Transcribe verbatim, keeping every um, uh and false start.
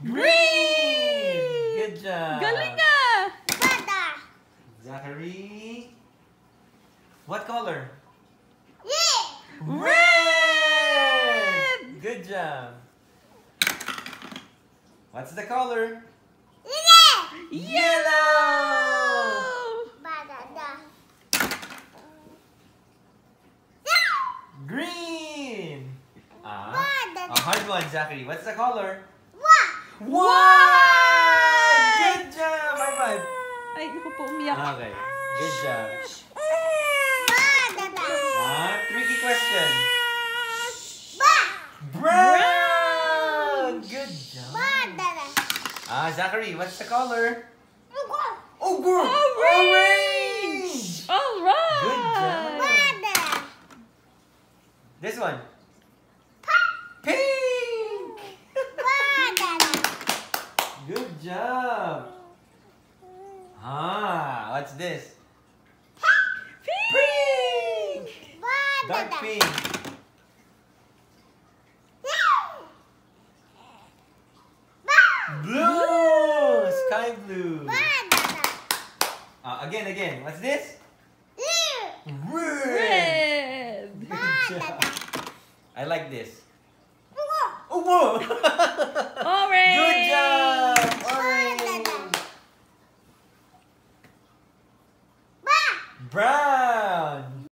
Green! Good job. Galing ah! Zachary. What color? Red! Good job. What's the color? Yellow! Green! Ah, a hard one, Zachary. What's the color? White! Good job! High five! Ay, ako po umiyak. Okay, good job. Ah, tricky question. Brown! Good job. Ah, Zachary, what's the color? Oh, good! Orange! All right! Good job. This one. Pink! Good job. Ah, what's this? Pink! Dark pink. Blue! Sky blue. Ah, again, again. What's this? Red! Red! Good job. I like this. Oh, whoa! Orange! Good job! Orange! Brown!